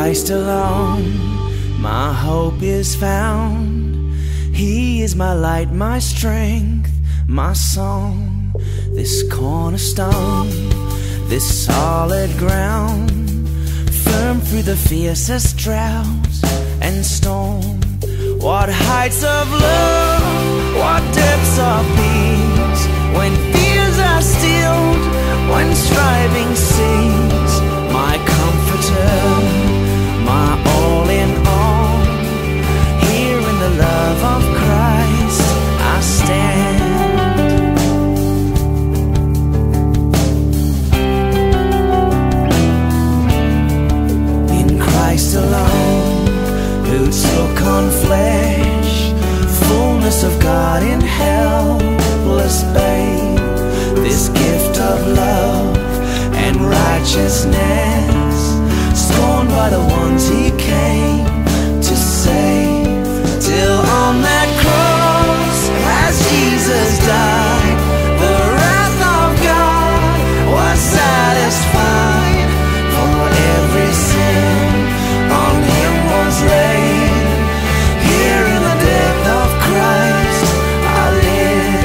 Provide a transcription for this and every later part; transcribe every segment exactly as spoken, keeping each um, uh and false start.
Christ alone my hope is found. He is my light, my strength, my song. This cornerstone, this solid ground, firm through the fiercest drought and storm. What heights of love, what depths of peace, when fears are stilled, when striving cease. My comforter, my all in all, here in the love of Christ I stand. In Christ alone, who took on flesh, fullness of God in helpless babe, this gift of love and righteousness, scorned by the ones he came to save. Till on that cross, as Jesus died, the wrath of God was satisfied. For every sin on him was laid. Here in the death of Christ I live.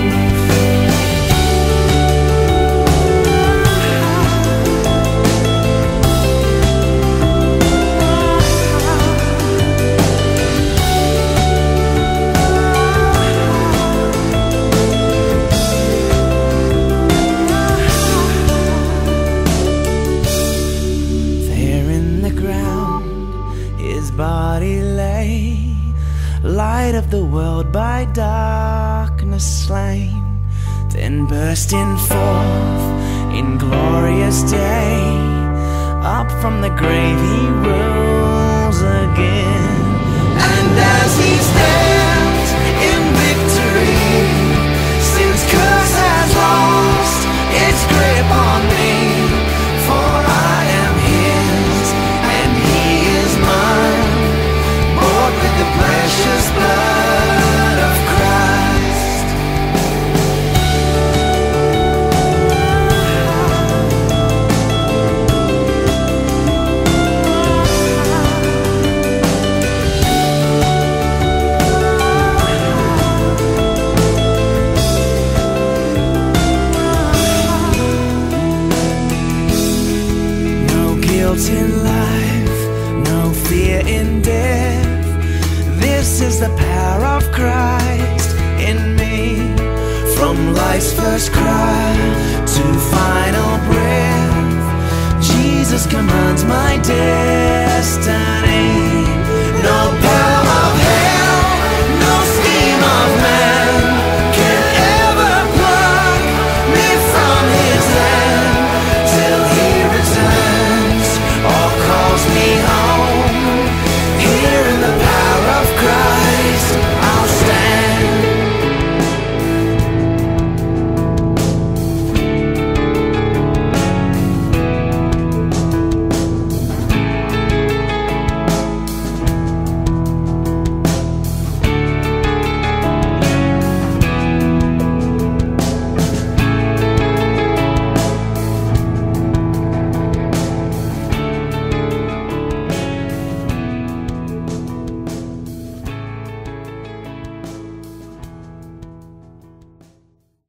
Body lay, light of the world by darkness slain, then bursting forth in glorious day, up from the grave he rose again. And as he stands in victory, sin's curse has lost its grip on me, for I am his and he is mine, with the precious blood of Christ. No guilt in life, no fear in death. This is the power of Christ in me. From life's first cry to final breath, Jesus commands my day.